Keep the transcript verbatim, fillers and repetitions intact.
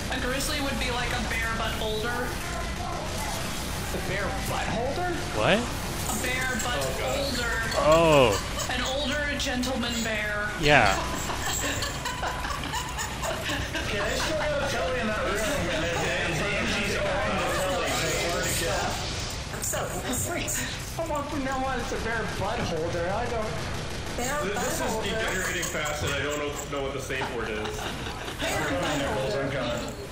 A grizzly would be like a bear, but older. The bear butt holder? What? A bear, but Oh, older. Oh. An older gentleman bear. Yeah. Okay, I still got a telly in that room, and then and she's on the telly. So, sweet. I want to know what it's a bear butt holder. I don't. Bear This butt is holder. degenerating fast, and I don't know, know what the safe word is. Bear I'm coming, butt Nichols, holder. I'm coming.